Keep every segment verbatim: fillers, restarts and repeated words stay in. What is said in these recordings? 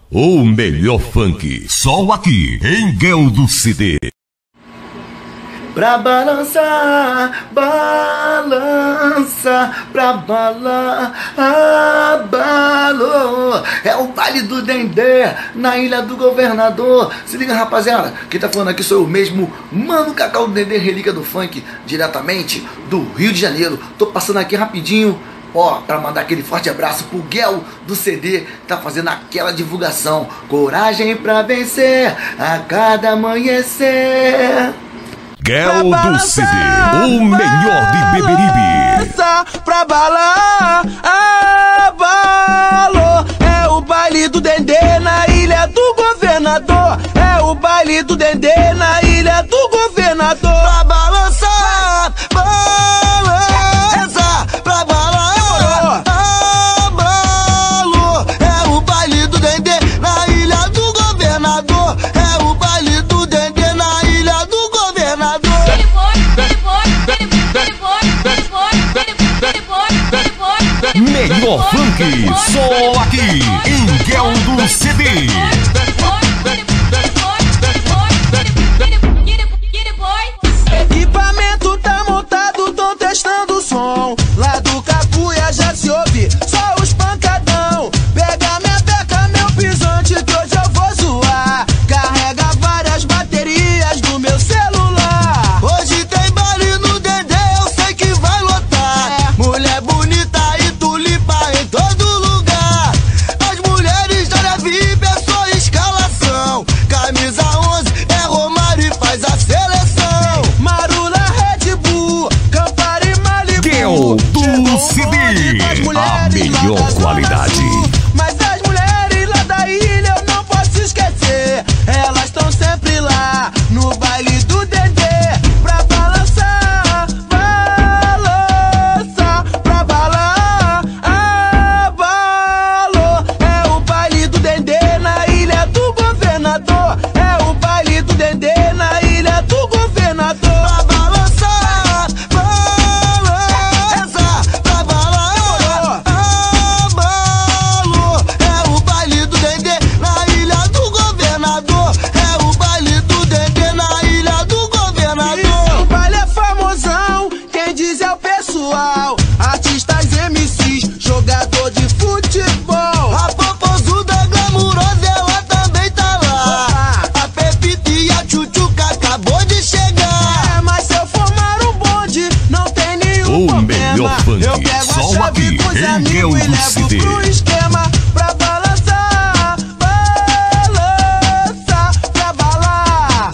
O melhor funk, só aqui em Guel do C D. Pra balançar, balança, pra balar, abalou. É o baile do Dendê, na Ilha do Governador. Se liga, rapaziada, quem tá falando aqui sou eu mesmo, Mano Cacau do Dendê, relíquia do funk, diretamente do Rio de Janeiro. Tô passando aqui rapidinho, ó, pra mandar aquele forte abraço pro Guel do C D, que tá fazendo aquela divulgação. Coragem pra vencer a cada amanhecer. Guel do C D, o melhor de Beberibe. Pra balar, abalou. É o baile do Dendê na Ilha do Governador. É o baile do Dendê na Ilha do Governador. Pra balançar, balança, pra balar, abalou. É o baile do Dendê na Ilha do Governador. É o baile do Dendê na Ilha do Governador. Melhor funk, só aqui em Guel do C D. Equipamento tá montado, tão testando o som. Lá do Cacuia já se ouve só os pancadão. Pega minha beca, meu pisante, que hoje eu vou zoar. Carrega várias baterias do meu celular. Hoje tem baile no Dendê, eu sei que vai lotar. É. Mulher bonita e tulipa em todo lugar. As mulheres da área V I P é só escalação. Camisa onze é Romário e faz a seleção. Marula, Red Bull, Campari, Malibu. Guel do C D, a melhor qualidade. Mas as mulheres lá da ilha eu não posso esquecer. Elas estão sempre lá no baile do Dendê. Pra balançar, balança, pra balar, abalou. É o baile do Dendê na Ilha do Governador. É o baile do Dendê na Ilha do Governador. Pra balançar, balança, pra balar, abalou. É o baile do Dendê na Ilha do Governador. É o baile do Dendê na Ilha do Governador. O baile é famosão, quem diz é o pessoal. Artistas, M Cs, jogador de futebol. A popozuda glamurosa, ela também tá lá. A Pepita e a Tchutchuca acabou de chegar. É, mas se eu formar um bonde, não tem nenhum O problema. melhor funk, Eu pego a só chave aqui com os em amigos Guel e do levo C D. pro esquema. Pra balançar, balança, pra balar,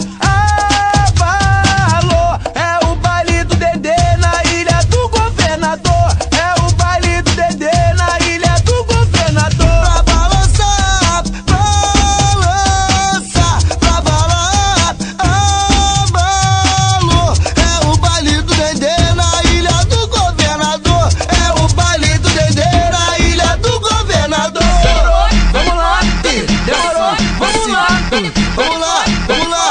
abalou. É o baile do Dendê na Ilha do Governador. É o baile do Dendê na Ilha do Governador. Pra balançar, balança, pra balar, abalou. É o baile do Dendê na Ilha do Governador. É o baile do Dendê na Ilha do Governador. Vamos lá, demorou, vamos lá, vamos lá, vamos lá.